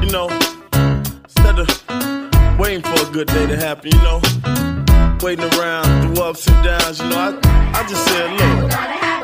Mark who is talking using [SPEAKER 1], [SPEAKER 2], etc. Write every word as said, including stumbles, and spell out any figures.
[SPEAKER 1] you know, instead of waiting for a good day to happen, you know, waiting around through ups and downs, you know, I, I just said, look.